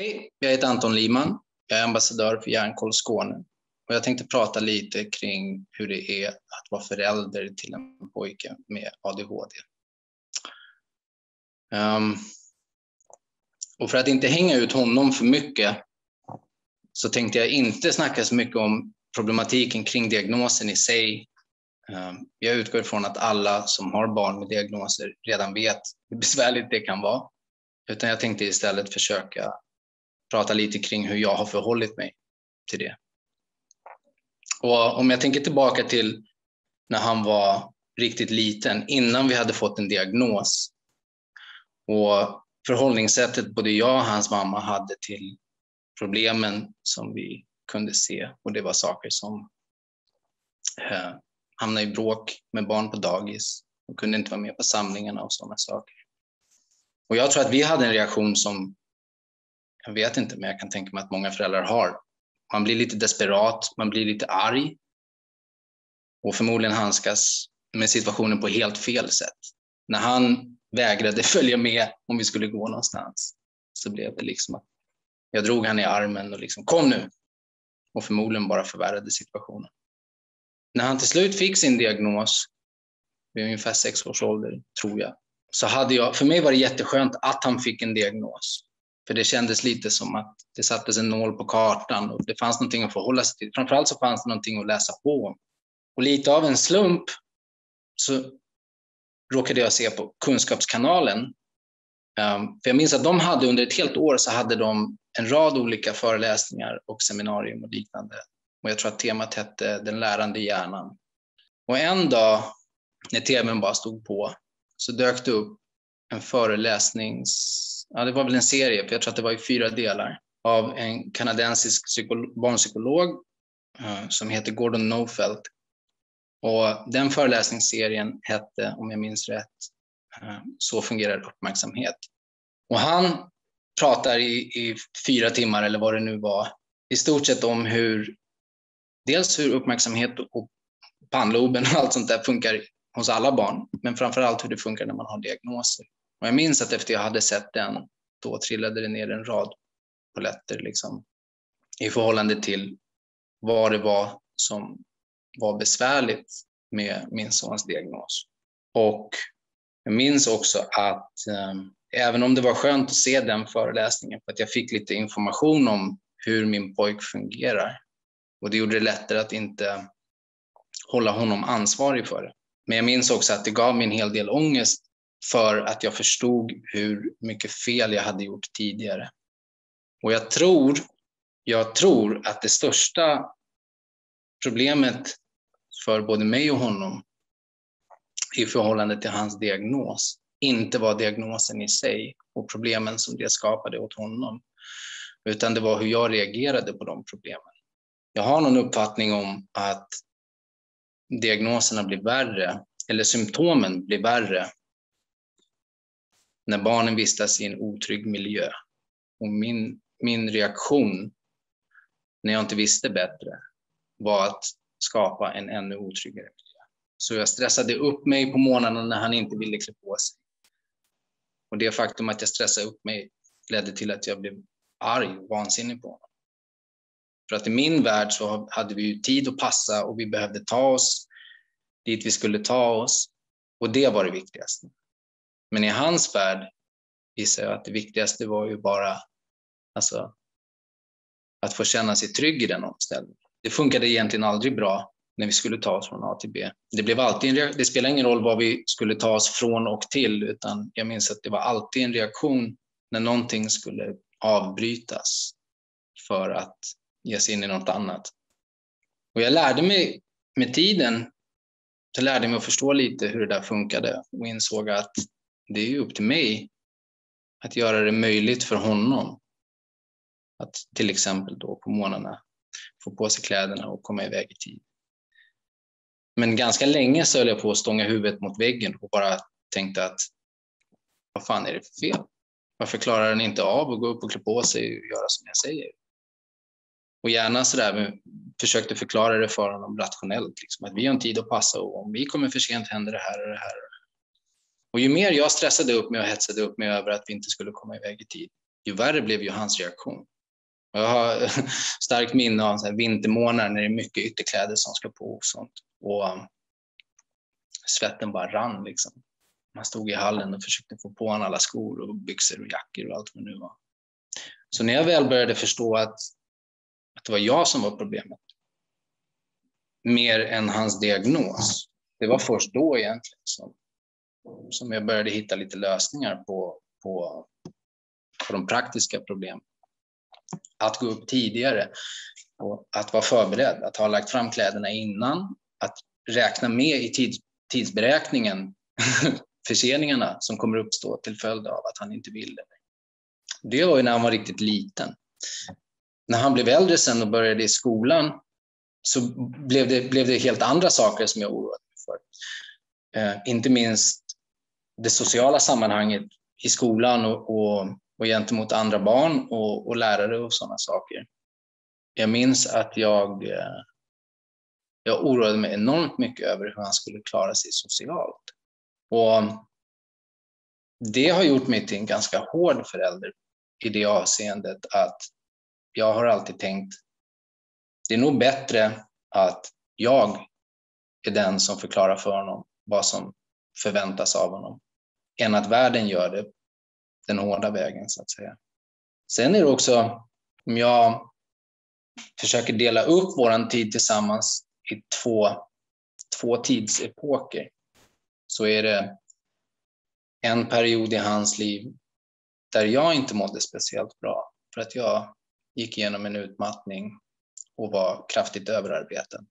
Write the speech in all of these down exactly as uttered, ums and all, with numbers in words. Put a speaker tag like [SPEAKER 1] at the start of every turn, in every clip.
[SPEAKER 1] Hej, jag heter Anton Liman. Jag är ambassadör för Hjärnkoll Skåne. Och jag tänkte prata lite kring hur det är att vara förälder till en pojke med A D H D. Um, och för att inte hänga ut honom för mycket så tänkte jag inte snacka så mycket om problematiken kring diagnosen i sig. Um, jag utgår ifrån att alla som har barn med diagnoser redan vet hur besvärligt det kan vara. Utan jag tänkte istället försöka prata lite kring hur jag har förhållit mig till det. Och om jag tänker tillbaka till när han var riktigt liten, innan vi hade fått en diagnos, och förhållningssättet både jag och hans mamma hade till problemen som vi kunde se, och det var saker som eh, hamna i bråk med barn på dagis och kunde inte vara med på samlingarna och sådana saker. Och jag tror att vi hade en reaktion som, jag vet inte, men jag kan tänka mig att många föräldrar har. Man blir lite desperat, man blir lite arg och förmodligen handskas med situationen på helt fel sätt. När han vägrade följa med om vi skulle gå någonstans så blev det liksom att jag drog han i armen och liksom, kom nu! Och förmodligen bara förvärrade situationen. När han till slut fick sin diagnos, vid ungefär sex års ålder, tror jag, så hade jag, för mig var det jätteskönt att han fick en diagnos. För det kändes lite som att det sattes en nål på kartan och det fanns någonting att förhålla sig till. Framförallt så fanns det någonting att läsa på. Och lite av en slump så råkade jag se på Kunskapskanalen. Um, för jag minns att de hade under ett helt år så hade de en rad olika föreläsningar och seminarium och liknande. Och jag tror att temat hette Den lärande hjärnan. Och en dag när tvn bara stod på så dök det upp en föreläsnings... Ja, det var väl en serie, för jag tror att det var i fyra delar, av en kanadensisk psykolog, barnpsykolog uh, som heter Gordon Neufeld. Och den föreläsningsserien hette, om jag minns rätt, uh, Så fungerar uppmärksamhet. Och han pratar i, i fyra timmar, eller vad det nu var, i stort sett om hur, dels hur uppmärksamhet och pannloben och allt sånt där funkar hos alla barn, men framförallt hur det funkar när man har diagnoser. Och jag minns att efter jag hade sett den, då trillade det ner en rad polletter liksom, i förhållande till vad det var som var besvärligt med min sons diagnos. Och jag minns också att eh, även om det var skönt att se den föreläsningen, för att jag fick lite information om hur min pojk fungerar. Och det gjorde det lättare att inte hålla honom ansvarig för det. Men jag minns också att det gav mig en hel del ångest för att jag förstod hur mycket fel jag hade gjort tidigare. Och jag tror, jag tror att det största problemet för både mig och honom i förhållande till hans diagnos inte var diagnosen i sig och problemen som det skapade åt honom, utan det var hur jag reagerade på de problemen. Jag har någon uppfattning om att diagnoserna blir värre, eller symptomen blir värre, när barnen vistas i en otrygg miljö. Och min, min reaktion när jag inte visste bättre var att skapa en ännu otryggare miljö. Så jag stressade upp mig på morgnarna när han inte ville klä på sig. Och det faktum att jag stressade upp mig ledde till att jag blev arg och vansinnig på honom. För att i min värld så hade vi ju tid att passa och vi behövde ta oss dit vi skulle ta oss. Och det var det viktigaste. Men i hans värld gissar jag att det viktigaste var ju bara alltså, att få känna sig trygg i den omställningen. Det funkade egentligen aldrig bra när vi skulle ta oss från A till B. Det, blev alltid en, det spelar ingen roll vad vi skulle ta oss från och till, utan jag minns att det var alltid en reaktion när någonting skulle avbrytas för att ge sig in i något annat. Och jag lärde mig med tiden, så lärde mig att förstå lite hur det där funkade och insåg att det är ju upp till mig att göra det möjligt för honom att till exempel då på morgnarna få på sig kläderna och komma iväg i tid. Men ganska länge så höll jag på att stånga huvudet mot väggen och bara tänkte att vad fan är det för fel? Varför klarar den inte av att gå upp och klä på sig och göra som jag säger? Och gärna sådär försökte förklara det för honom rationellt. Liksom, att vi har en tid att passa och om vi kommer för sent händer det här och det här. Och ju mer jag stressade upp mig och hetsade upp mig över att vi inte skulle komma iväg i tid, ju värre blev ju hans reaktion. Jag har starkt minne av så här vintermånader när det är mycket ytterkläder som ska på och sånt. Och um, svetten bara rann liksom. Man stod i hallen och försökte få på honom alla skor och byxor och jackor och allt vad det nu var. Så när jag väl började förstå att, att det var jag som var problemet, mer än hans diagnos, det var först då egentligen som, som jag började hitta lite lösningar på, på, på de praktiska problemen. Att gå upp tidigare och att vara förberedd, att ha lagt fram kläderna innan, att räkna med i tid, tidsberäkningen förseningarna som kommer uppstå till följd av att han inte ville. Det var ju när han var riktigt liten. När han blev äldre sen och började i skolan så blev det, blev det helt andra saker som jag oroade mig för. Eh, inte minst det sociala sammanhanget i skolan och, och, och gentemot andra barn och, och lärare och sådana saker. Jag minns att jag, eh, jag oroade mig enormt mycket över hur han skulle klara sig socialt. Och det har gjort mig till en ganska hård förälder i det avseendet att jag har alltid tänkt det är nog bättre att jag är den som förklarar för honom vad som förväntas av honom än att världen gör det den hårda vägen så att säga. Sen är det också om jag försöker dela upp våran tid tillsammans i två, två tidsepoker så är det en period i hans liv där jag inte mådde speciellt bra för att jag gick igenom en utmattning och var kraftigt överarbetad.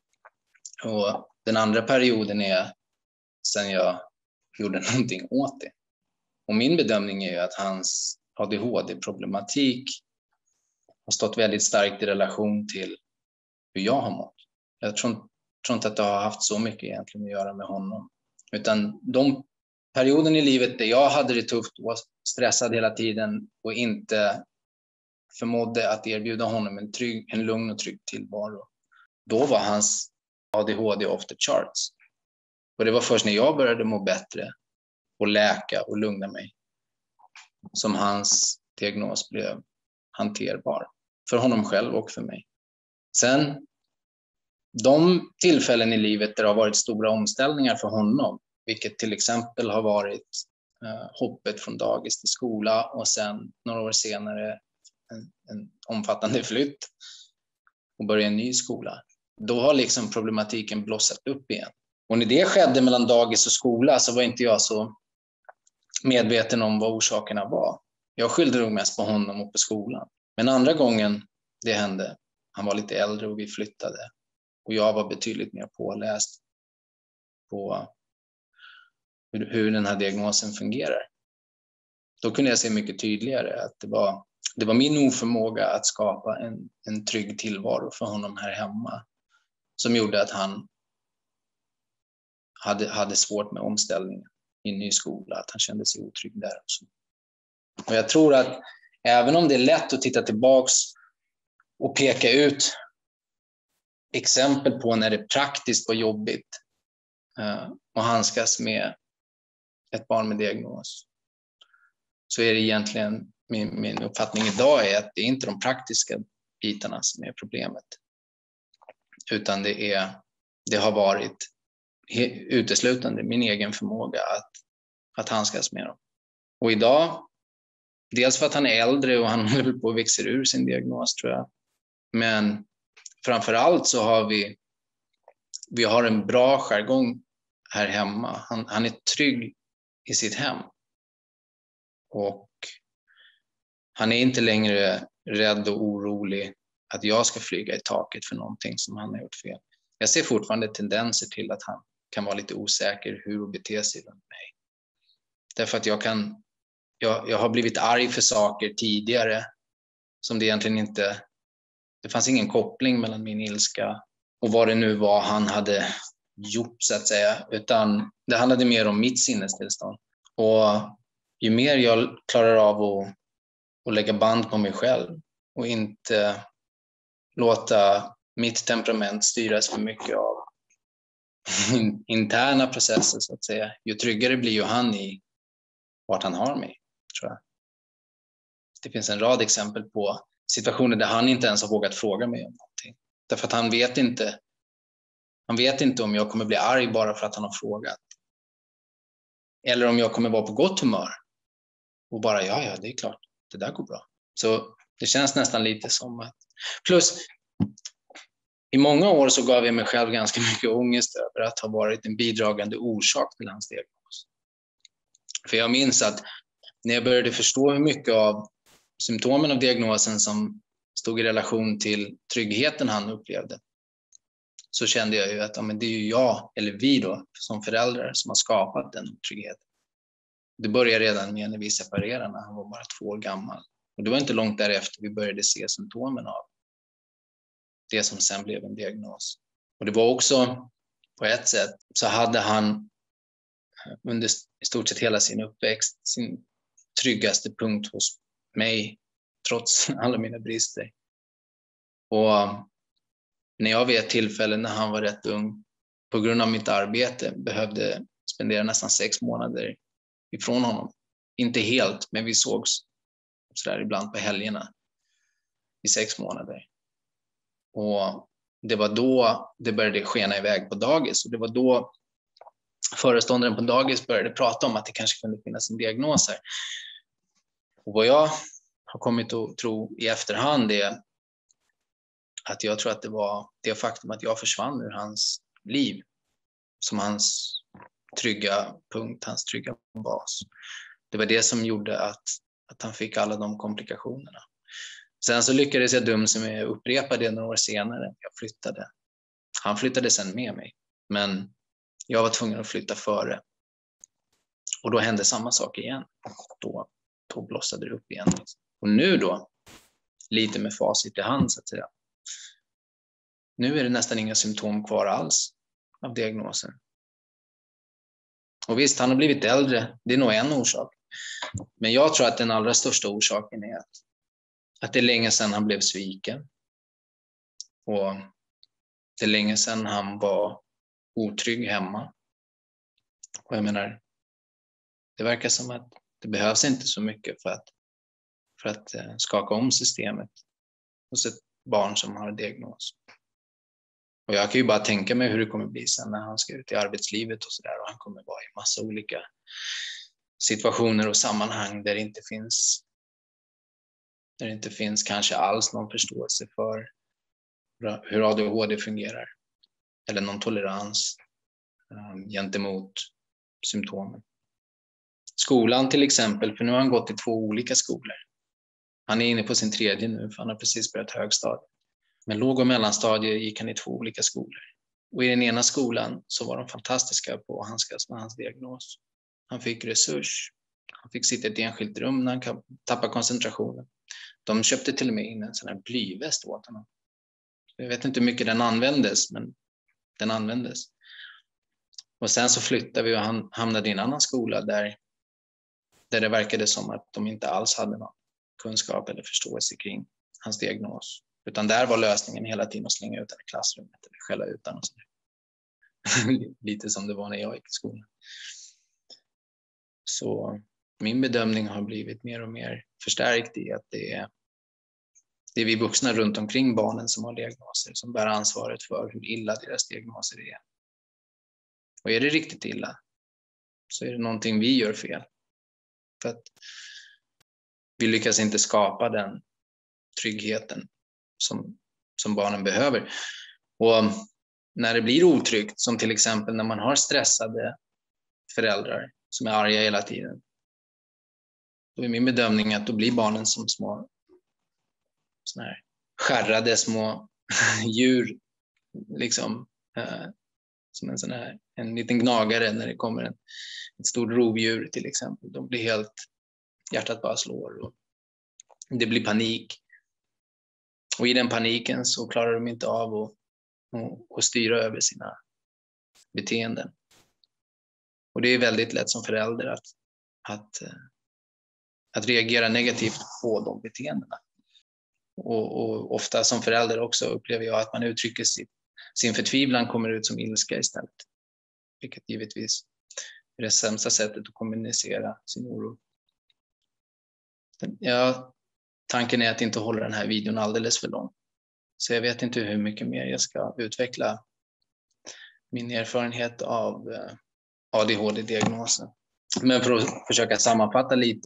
[SPEAKER 1] Och den andra perioden är sen jag gjorde någonting åt det. Och min bedömning är ju att hans A D H D-problematik har stått väldigt starkt i relation till hur jag har mått. Jag tror, tror inte att det har haft så mycket egentligen att göra med honom. Utan de perioden i livet där jag hade det tufft och var stressad hela tiden och inte förmådde att erbjuda honom en, trygg, en lugn och trygg tillvaro. Då var hans A D H D off the charts. Och det var först när jag började må bättre och läka och lugna mig som hans diagnos blev hanterbar. För honom själv och för mig. Sen, de tillfällen i livet där det har varit stora omställningar för honom, vilket till exempel har varit eh, hoppet från dagis till skola och sen några år senare en, en omfattande flytt och börja en ny skola. Då har liksom problematiken blossat upp igen. Och när det skedde mellan dagis och skola så var inte jag så medveten om vad orsakerna var. Jag skyllde nog mest på honom och på skolan. Men andra gången det hände, han var lite äldre och vi flyttade. Och jag var betydligt mer påläst på hur, hur den här diagnosen fungerar. Då kunde jag se mycket tydligare att det var, det var min oförmåga att skapa en, en trygg tillvaro för honom här hemma som gjorde att han hade, hade svårt med omställningen i en ny skola, att han kände sig otrygg där också. Och jag tror att även om det är lätt att titta tillbaks och peka ut exempel på när det praktiskt var jobbigt uh, att handskas med ett barn med diagnos, så är det egentligen min, min uppfattning idag är att det är inte de praktiska bitarna som är problemet, utan det, är, det har varit uteslutande min egen förmåga att, att handskas med dem. Och idag, dels för att han är äldre och han håller på att växa ur sin diagnos tror jag, men framförallt så har vi vi har en bra jargong här hemma. Han, han är trygg i sitt hem. Och han är inte längre rädd och orolig att jag ska flyga i taket för någonting som han har gjort fel. Jag ser fortfarande tendenser till att han kan vara lite osäker hur att bete sig runt mig. Därför att jag kan jag, jag har blivit arg för saker tidigare som det egentligen inte det fanns ingen koppling mellan min ilska och vad det nu var han hade gjort så att säga, utan det handlade mer om mitt sinnestillstånd. Och ju mer jag klarar av att, att lägga band på mig själv och inte låta mitt temperament styras för mycket av interna processer så att säga, ju tryggare blir ju han i vart han har mig, tror jag. det finns en rad exempel på situationer där han inte ens har vågat fråga mig om någonting. Därför att han vet inte, han vet inte om jag kommer bli arg bara för att han har frågat. Eller om jag kommer vara på gott humör. Och bara, ja, ja, det är klart, det där går bra. Så det känns nästan lite som att... Plus, i många år så gav jag mig själv ganska mycket ångest över att ha varit en bidragande orsak till hans diagnos. För jag minns att när jag började förstå hur mycket av symptomen av diagnosen som stod i relation till tryggheten han upplevde, så kände jag ju att ja, men det är ju jag, eller vi då, som föräldrar som har skapat den tryggheten. Det började redan med när vi separerade när han var bara två år gammal. Och det var inte långt därefter vi började se symptomen av det som sen blev en diagnos. Och det var också, på ett sätt, så hade han under i stort sett hela sin uppväxt sin tryggaste punkt hos mig, trots alla mina brister. Och när jag vid ett tillfälle när han var rätt ung, på grund av mitt arbete, behövde spendera nästan sex månader ifrån honom. Inte helt, men vi sågs så där ibland på helgerna i sex månader. Och det var då det började skena iväg på dagis. Och det var då föreståndaren på dagis började prata om att det kanske kunde finnas en diagnos här. Och vad jag har kommit att tro i efterhand är att jag tror att det var det faktum att jag försvann ur hans liv som hans trygga punkt, hans trygga bas. Det var det som gjorde att, att han fick alla de komplikationerna. Sen så lyckades jag dum som jag upprepa det några år senare. Jag flyttade. Han flyttade sen med mig. Men jag var tvungen att flytta före. Och då hände samma sak igen. Då, då blossade det upp igen. Och nu då, lite med facit i hand så att säga. Nu är det nästan inga symptom kvar alls av diagnosen. Och visst, han har blivit äldre. Det är nog en orsak. Men jag tror att den allra största orsaken är att, att det är länge sedan han blev sviken. Och det är länge sedan han var otrygg hemma. Och jag menar, det verkar som att det behövs inte så mycket för att, för att eh, skaka om systemet hos ett barn som har en diagnos. Och jag kan ju bara tänka mig hur det kommer bli sen när han ska ut i arbetslivet och sådär. Och han kommer vara i massa olika situationer och sammanhang där det inte finns, där det inte finns kanske alls någon förståelse för hur A D H D fungerar. Eller någon tolerans um, gentemot symptomen. Skolan till exempel, för nu har han gått i två olika skolor. Han är inne på sin tredje nu, för han har precis börjat högstadiet. Men låg- och mellanstadiet gick han i två olika skolor. Och i den ena skolan så var de fantastiska på att handskas med hans diagnos. Han fick resurs. Han fick sitta i ett enskilt rum när han kan tappa koncentrationen. De köpte till och med in en sån här blyväst åt honom. Jag vet inte hur mycket den användes, men den användes. Och sen så flyttade vi och han hamnade i en annan skola där, där det verkade som att de inte alls hade någon kunskap eller förståelse kring hans diagnos. Utan där var lösningen hela tiden att slänga ut den i klassrummet eller skälla ut den och så. Lite som det var när jag gick i skolan. Så min bedömning har blivit mer och mer förstärkt i att det är, det är vi vuxna runt omkring barnen som har diagnoser som bär ansvaret för hur illa deras diagnoser är. Och är det riktigt illa så är det någonting vi gör fel. För att vi lyckas inte skapa den tryggheten som, som barnen behöver. Och när det blir otryggt, som till exempel när man har stressade föräldrar som är arga hela tiden, då är min bedömning att då blir barnen som små såna här skärrade små djur, liksom eh, som en sån här en liten gnagare när det kommer en, ett stort rovdjur till exempel. De blir helt, hjärtat bara slår och det blir panik. Och i den paniken så klarar de inte av att, att, att styra över sina beteenden. Och det är väldigt lätt som förälder att, att, att reagera negativt på de beteendena. Och, och ofta som förälder också upplever jag att man uttrycker sin, sin förtvivlan kommer ut som ilska istället. Vilket givetvis är det sämsta sättet att kommunicera sin oro. Jag tanken är att inte hålla den här videon alldeles för lång. Så jag vet inte hur mycket mer jag ska utveckla min erfarenhet av A D H D-diagnosen. Men för att försöka sammanfatta lite.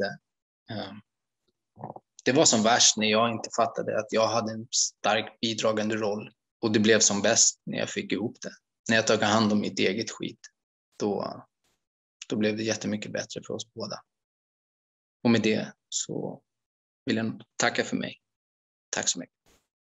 [SPEAKER 1] Det var som värst när jag inte fattade att jag hade en starkt bidragande roll. Och det blev som bäst när jag fick ihop det. När jag tog hand om mitt eget skit. Då, då blev det jättemycket bättre för oss båda. Och med det så vill jag tacka för mig. Tack så mycket.